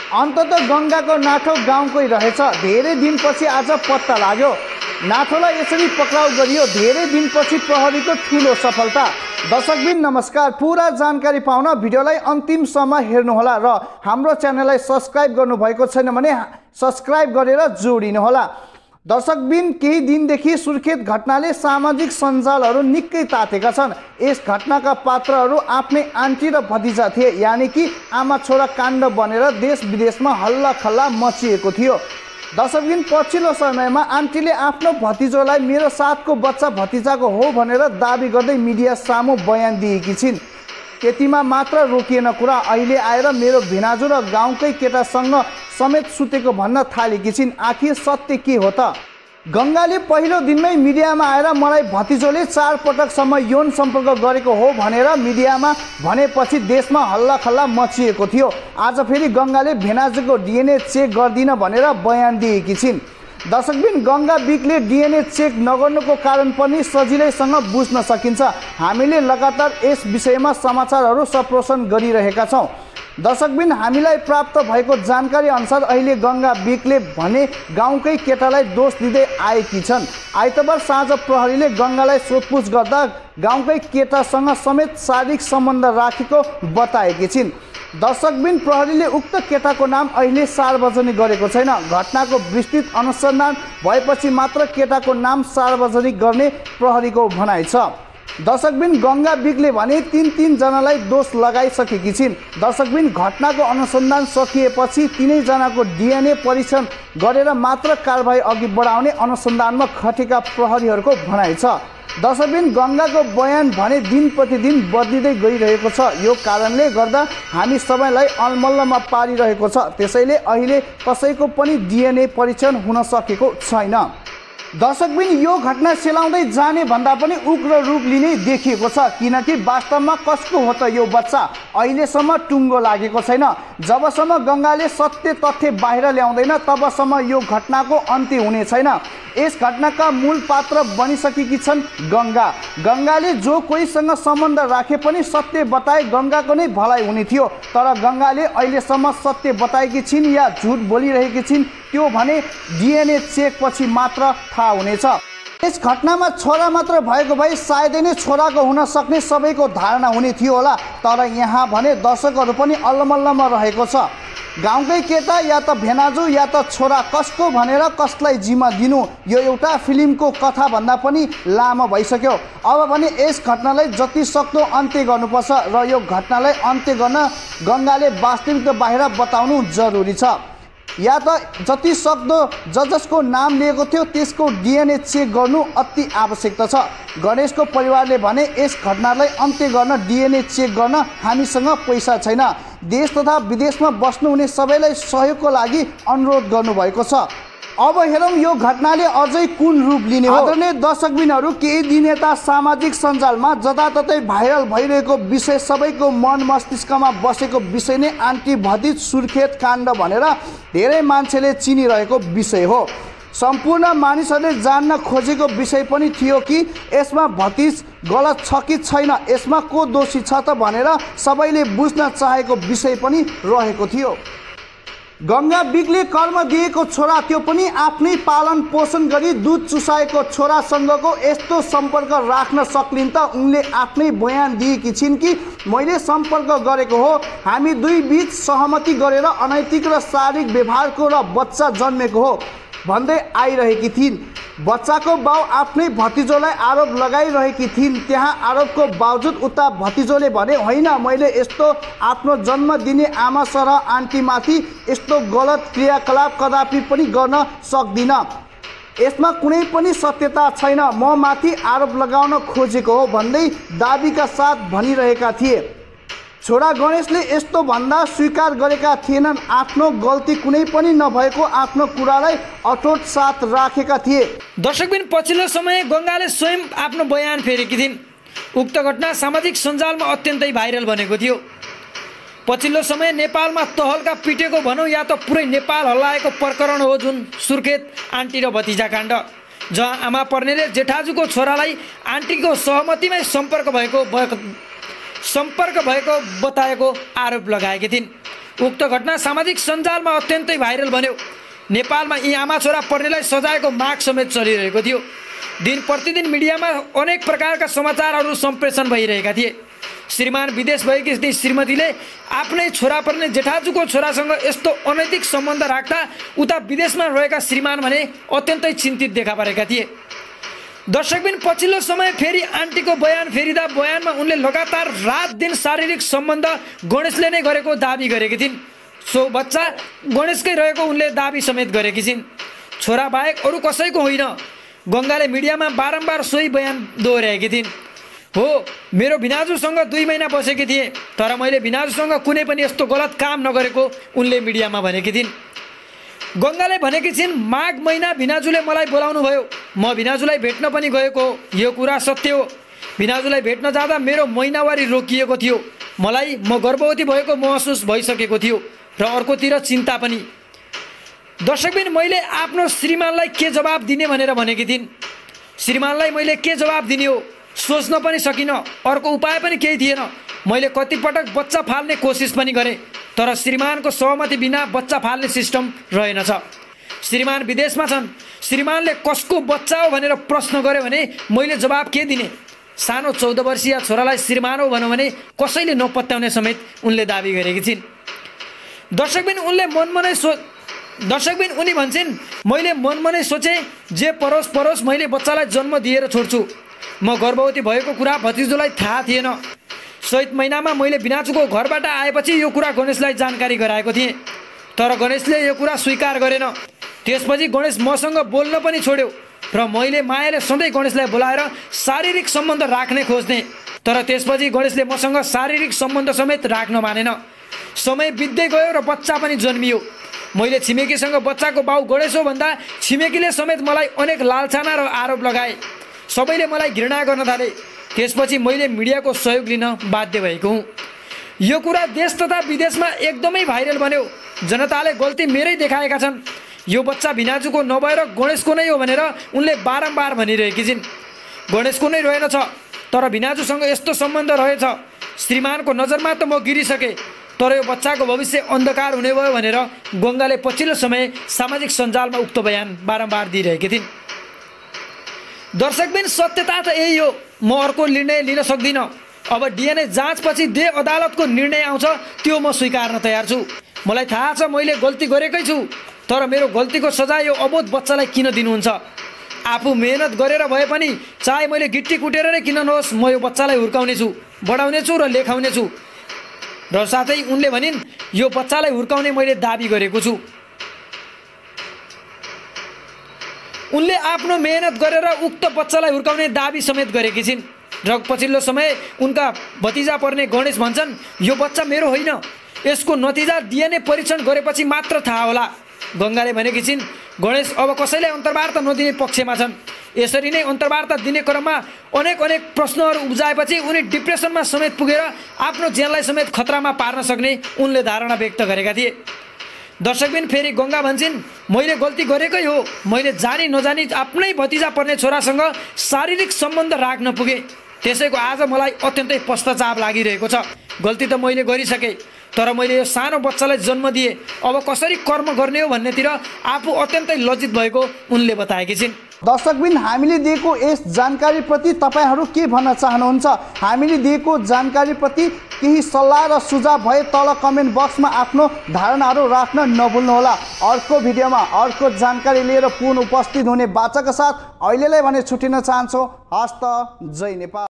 अन्ततः गङ्गाको नाठो गाउँकै रहेछ। धेरै दिनपछि आज पत्ता लाग्यो। नाठोलाई यसरी पक्राउ गरियो। धेरै दिनपछि प्रहरीको ठुलो सफलता। दर्शकबिन नमस्कार। पूरा जानकारी पाउन भिडियोलाई अन्तिमसम्म हेर्नुहोला र हाम्रो च्यानललाई सब्स्क्राइब गर्नुभएको छैन भने सब्स्क्राइब गरेर जोडिनुहोला। दर्शकबिन केही दिनदेखि सुर्खेत घटनाले सामाजिक सञ्जालहरू निकै तातेका छन्। यस घटनाका पात्रहरू आफ्नै आन्टी र भतिजा थिए, यानि कि आमा छोरा काण्ड बनेर देश विदेशमा हल्ला खल्ला मचिएको थियो। दर्शकबिन पछिल्लो समयमा आन्टीले आफ्नो भतिजोलाई मेरो साथको बच्चा भतिजाको हो भनेर दाबी गर्दै मिडिया सामु बयान दिएकी छिन्। त्यतिमा मात्र रोकिएन कुरा। अहिले आएर मेरो भिनाजु र गाउँकै केटासँग समेत सुतेको भन्न थालेकी छिन्। आखिर सत्य के हो त? गङ्गाले पहिलो दिनमै मिडियामा आएर मलाई भतिजोले 4 पटकसम्म यौन सम्पर्क गरेको हो भनेर मिडियामा भनेपछि देशमा हल्ला खल्ला मचिएको थियो। आज फेरि गङ्गाले भेनाजुको डिएनए चेक गर्दिन भनेर बयान दिएकी छिन्। दर्शकबिन गङ्गा बिगले डिएनए चेक नगर्नुको कारण पनि सजिलैसँग बुझ्न सकिन्छ। हामीले लगातार यस विषयमा समाचारहरू सम्प्रेषण गरिरहेका छौँ। दर्शकबिन हामीलाई प्राप्त भएको जानकारी अनुसार अहिले गङ्गा बिगले भने गाउँकै केटालाई दोष दिँदै आएकी छन्। आइतबार साँझ प्रहरीले गङ्गालाई सोधपुछ गर्दा गाउँकै केटासँग समेत शारीरिक सम्बन्ध राखेको बताएकी छिन्। दर्शकबिन प्रहरीले उक्त केटाको नाम अहिले सार्वजनिक गरेको छैन। घटनाको विस्तृत अनुसन्धान भएपछि मात्र केटाको नाम सार्वजनिक गर्ने प्रहरीको भनाइ छ। दर्शकबिन गङ्गा बिगले भने 3 जनालाई दोष लगाइसकेकी छिन्। दर्शकबिन घटनाको अनुसन्धान सकिएपछि 3 जनाको डिएनए परीक्षण गरेर मात्र कारबाही अघि बढाउने अनुसन्धानमा खटेका प्रहरीहरूको भनाइ छ। दर्शकबिन गङ्गाको बयान भने दिन प्रतिदिन बदलिँदै गइरहेको छ। यो कारणले गर्दा हामी सबैलाई अलमल्लमा पारिरहेको छ। त्यसैले अहिले कसैको पनि डिएनए परीक्षण हुन सकेको छैन। दर्शकबिन यो घटना सेलाउँदै जाने भन्दा पनि उग्र रूप लिने देखिएको छ, किनकि वास्तवमा कसको हो त यो बच्चा अहिलेसम्म टुङ्गो लागेको छैन। जबसम्म गङ्गाले सत्य तथ्य बाहिर ल्याउँदैन तबसम्म यो घटनाको अन्त्य हुने छैन। यस घटनाका मूल पात्र बनिसकेकी छन् गङ्गा। गङ्गाले जो कोहीसँग सम्बन्ध राखे पनि सत्य बताए गङ्गाको नै भलाइ हुने थियो। तर गङ्गाले अहिलेसम्म सत्य बताएकी छिन् या झुट बोलिरहेकी छिन् त्यो भने डिएनए चेक पछि मात्र थाहा हुनेछ। यस घटनामा छोरा मात्र भएको भए सायदै नै छोराको हुन सक्ने सबैको धारणा हुने थियो होला। तर यहाँ भने दर्शकहरू पनि अलमल्लमा रहेको छ। गाउँकै केटा या त भेनाजु या त छोरा कसको भनेर कसलाई जिम्मा दिनु, यो एउटा फिल्मको कथा भन्दा पनि लामो भइसक्यो। अब भने यस घटनालाई जति सक्दो अन्त्य गर्नुपर्छ र यो घटनालाई अन्त्य गर्न गङ्गाले वास्तविकता बाहिर बताउनु जरुरी छ। या त जति सक्दो जसको नाम लिएको थियो त्यसको डिएनए चेक गर्नु अति आवश्यकता छ। गणेशको परिवारले भने यस घटनालाई अन्त्य गर्न डिएनए चेक गर्न हामीसँग पैसा छैन। देश तथा विदेशमा बस्नुहुने सबैलाई सहयोगको लागि अनुरोध गर्नुभएको छ। अब हेरौँ यो घटनाले अझै कुन रूप लिने हो। आदरणीय दर्शकबिनहरू, केही दिन यता सामाजिक सञ्जालमा जताततै भाइरल भइरहेको विषय सबैको मन मस्तिष्कमा बसेको विषय नै आन्टी भतिज सुर्खेत काण्ड भनेर धेरै मान्छेले चिनिरहेको विषय हो। सम्पूर्ण मानिसहरूले जान्न खोजेको विषय पनि थियो कि यसमा भतिज गलत छ कि छैन, यसमा को दोषी छ त भनेर सबैले बुझ्न चाहेको विषय पनि रहेको थियो। गङ्गा बिगले कर्म दिएको छोरा त्यो पनि आफ्नै पालन पोषण गरी दूध चुसाएको छोरासँगको यस्तो सम्पर्क राख्न सक्लिन् त? उनले आफ्नै बयान दिएकी छिन् कि मैले सम्पर्क गरेको हो, हामी दुई बीच सहमति गरेर अनैतिक र शारीरिक व्यवहारको र बच्चा जन्मेको हो भन्दै आइरहेकी थिइन्। बच्चाको बाउ आफ्नै भतिजोलाई आरोप लगाइरहेकी थिइन्। त्यहाँ आरोपको बावजुद उता भतिजोले भने होइन, मैले यस्तो आफ्नो जन्म दिने आमा सर आन्टीमाथि यस्तो गलत क्रियाकलाप कदापि पनि गर्न सक्दिनँ, यसमा कुनै पनि सत्यता छैन, म माथि आरोप लगाउन खोजेको हो भन्दै दाबीका साथ भनिरहेका थिए। छोरा गणेशले यस्तो भन्दा स्वीकार गरेका थिएनन्। आफ्नो गल्ती कुनै पनि नभएको आफ्नो कुरालाई अटोट साथ राखेका थिए। दर्शकबिन पछिल्लो समय गङ्गाले स्वयं आफ्नो बयान फेरेकी थिइन्। उक्त घटना सामाजिक सञ्जालमा अत्यन्तै भाइरल बनेको थियो। पछिल्लो समय नेपालमा तहल्का पिटेको भनौँ या त पुरै नेपाल हल्लाएको प्रकरण हो जुन सुर्खेत आन्टी र भतिजा काण्ड, जहाँ आमा पर्नेले जेठाजुको छोरालाई आन्टीको सहमतिमै सम्पर्क भएको बताएको आरोप लगाएकी थिइन्। उक्त घटना सामाजिक सञ्जालमा अत्यन्तै भाइरल बन्यो। नेपालमा यी आमा छोरा पढ्नेलाई सजायको माग समेत चलिरहेको थियो। दिन प्रतिदिन मिडियामा अनेक प्रकारका समाचारहरू सम्प्रेषण भइरहेका थिए। श्रीमान विदेश भएकी श्रीमतीले आफ्नै छोरा पर्ने जेठाजुको छोरासँग यस्तो अनैतिक सम्बन्ध राख्दा उता विदेशमा रहेका श्रीमान भने अत्यन्तै चिन्तित देखा परेका थिए। दर्शकबिन पछिल्लो समय फेरि आन्टीको बयान फेरिँदा बयानमा उनले लगातार रात दिन शारीरिक सम्बन्ध गणेशले नै गरेको दाबी गरेकी थिइन्। सो बच्चा गणेशकै रहेको उनले दाबी समेत गरेकी छिन्। छोरा बाहेक अरू कसैको होइन। गङ्गाले मिडियामा बारम्बार सोही बयान दोहोऱ्याएकी थिइन्। हो, मेरो भिनाजुसँग 2 महिना बसेकी थिएँ, तर मैले भिनाजुसँग कुनै पनि यस्तो गलत काम नगरेको उनले मिडियामा भनेकी थिइन्। गङ्गाले भनेकी छिन्, माघ महिना भिनाजुले मलाई बोलाउनु भयो, म भिनाजुलाई भेट्न पनि गएको हो। यो कुरा सत्य हो। भिनाजुलाई भेट्न जाँदा मेरो महिनावारी रोकिएको थियो। मलाई म गर्भवती भएको महसुस भइसकेको थियो र अर्कोतिर चिन्ता पनि। दर्शकबिन मैले आफ्नो श्रीमानलाई के जवाब दिने भनेर भनेकी थिइन्। श्रीमानलाई मैले के जवाब दिने हो सोच्न पनि सकिनँ। अर्को उपाय पनि केही थिएन। मैले कतिपटक बच्चा फाल्ने कोसिस पनि गरेँ, तर श्रीमानको सहमति बिना बच्चा फाल्ने सिस्टम रहेनछ। श्रीमान विदेशमा छन्। श्रीमानले कसको बच्चा हो भनेर प्रश्न गर्यो भने मैले जवाब के दिने? सानो 14 वर्षीय छोरालाई श्रीमान हो भनौँ भने कसैले नपत्याउने समेत उनले दाबी गरेकी छिन्। दर्शकबिन उनी भन्छन्, मैले मनमा नै सोचेँ जे परोस् परोस्, मैले बच्चालाई जन्म दिएर छोड्छु। म गर्भवती भएको कुरा भतिजोलाई थाहा थिएन। चैत महिनामा मैले भिनाजुको घरबाट आएपछि यो कुरा गणेशलाई जानकारी गराएको थिएँ, तर गणेशले यो कुरा स्वीकार गरेन। त्यसपछि गणेश मसँग बोल्न पनि छोड्यो र मैले मायाले सधैँ गणेशलाई बोलाएर शारीरिक सम्बन्ध राख्ने खोज्ने, तर त्यसपछि गणेशले मसँग शारीरिक सम्बन्ध समेत राख्न मानेन। समय बित्दै गयो र बच्चा पनि जन्मियो। मैले छिमेकीसँग बच्चाको बाउ गणेश हो भन्दा छिमेकीले समेत मलाई अनेक लालसाना र आरोप लगाए। सबैले मलाई घृणा गर्न थाले। त्यसपछि मैले मिडियाको सहयोग लिन बाध्य भएको हुँ। यो कुरा देश तथा विदेशमा एकदमै भाइरल बन्यो। जनताले गल्ती मेरै देखाएका छन्। यो बच्चा भिनाजुको नभएर गणेशको नै हो भनेर उनले बारम्बार भनिरहेकी छिन्। गणेशको नै रहेनछ, तर भिनाजुसँग यस्तो सम्बन्ध रहेछ। श्रीमानको नजरमा त म गिरिसकेँ, तर यो बच्चाको भविष्य अन्धकार हुने भयो भनेर गङ्गाले पछिल्लो समय सामाजिक सञ्जालमा उक्त बयान बारम्बार दिइरहेकी थिइन्। दर्शकबिन सत्यता त यही हो। म अर्को निर्णय लिन सक्दिनँ। अब DNA जाँचपछि देह अदालतको निर्णय आउँछ, त्यो म स्वीकार्न तयार छु। मलाई थाहा छ मैले गल्ती गरेकै छु, तर मेरो गल्तीको सजाय यो अबोध बच्चालाई किन दिनुहुन्छ? आफू मेहनत गरेर भए पनि, चाहे मैले गिट्टी कुटेर नै किन नहोस्, म यो बच्चालाई हुर्काउने छु, बढाउने छु र लेखाउने छु। र साथै उनले भनिन्, यो बच्चालाई हुर्काउने मैले दाबी गरेको छु। उनले आफ्नो मेहनत गरेर उक्त बच्चालाई हुर्काउने दाबी समेत गरेकी छिन्। र पछिल्लो समय उनका भतिजा पर्ने गणेश भन्छन्, यो बच्चा मेरो होइन, यसको नतिजा DNA परीक्षण गरेपछि मात्र थाहा होला। गङ्गाले भनेकी छिन्, गणेश अब कसैलाई अन्तर्वार्ता नदिने पक्षमा छन्। यसरी नै अन्तर्वार्ता दिने क्रममा अनेक प्रश्नहरू उब्जाएपछि उनी डिप्रेसनमा समेत पुगेर आफ्नो ज्यानलाई समेत खतरामा पार्न सक्ने उनले धारणा व्यक्त गरेका थिए। दर्शकबिन फेरि गङ्गा भन्छन्, मैले गल्ती गरेकै हो। मैले जानी नजानी आफ्नै भतिजा पर्ने छोरासँग शारीरिक सम्बन्ध राख्न पुगेँ। त्यसैको आज मलाई अत्यन्तै पश्चाताप लागिरहेको छ। गल्ती त मैले गरिसकेँ, तर मैले यो सानो बच्चालाई जन्म दिएँ। अब कसरी कर्म गर्ने हो भन्नेतिर आफू अत्यन्तै लज्जित भएको उनले बताएकी छिन्। दर्शकबिन हामीले दिएको यस जानकारीप्रति तपाईँहरू के भन्न चाहनुहुन्छ? हामीले दिएको जानकारीप्रति केही सल्लाह र सुझाव भए तल कमेन्ट बक्समा आफ्नो धारणाहरू राख्न नभुल्नुहोला। अर्को भिडियोमा अर्को जानकारी लिएर पुनः उपस्थित हुने बाचाका साथ अहिलेलाई भने छुटिन चाहन्छौँ। हस्त जय नेपाल।